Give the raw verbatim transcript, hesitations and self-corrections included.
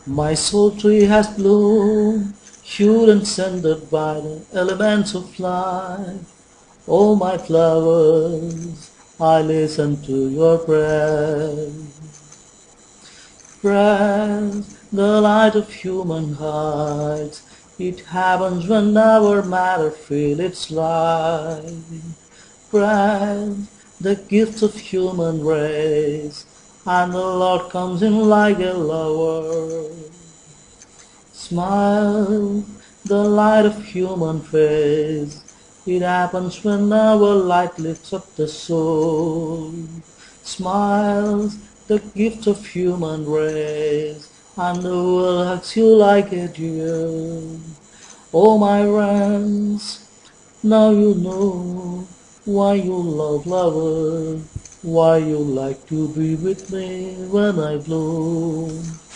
My soul tree has bloomed, hued and scented by the elements of life. Oh, my flowers, I listen to your praise. Praise the light of human hearts. It happens whenever matter feels its life. Praise the gift of human race, and the Lord comes in like a lover. Smile, the light of human face. It happens whenever light lifts up the soul. Smiles, the gift of human race, and the world hugs you like a deer. Oh, my friends, now you know why you love lover, why you like to be with me when I bloom.